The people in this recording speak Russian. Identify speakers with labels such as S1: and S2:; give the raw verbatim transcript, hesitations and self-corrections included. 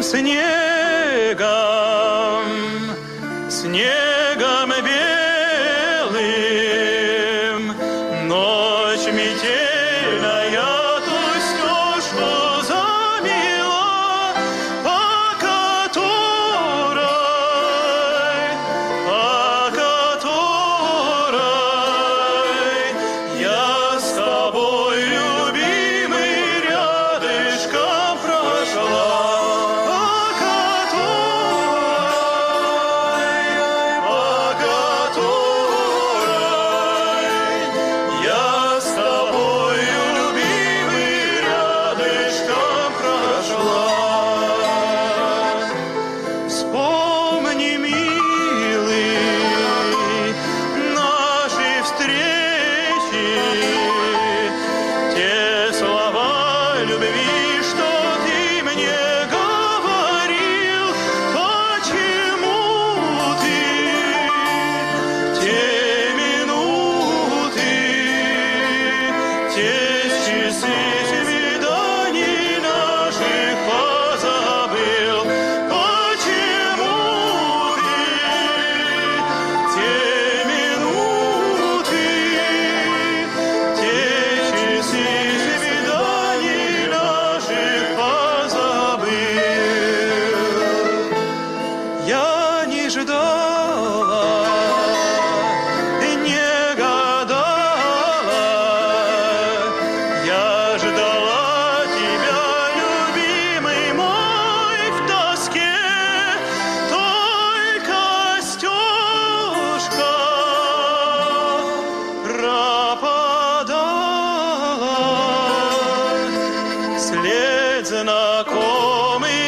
S1: снегом, снегом белым, ночь метельная ту стежку замела, по которой, по которой я с тобой, любимый, рядышком прошла. Вспомни, милый, наши встречи, те слова любви, что ты мне говорил. Почему ты те минуты, те часы свиданий наших позабыл? Я не ждала, не гадала, я ждала тебя, любимый мой, в тоске. Только стежка пропадала, след знакомый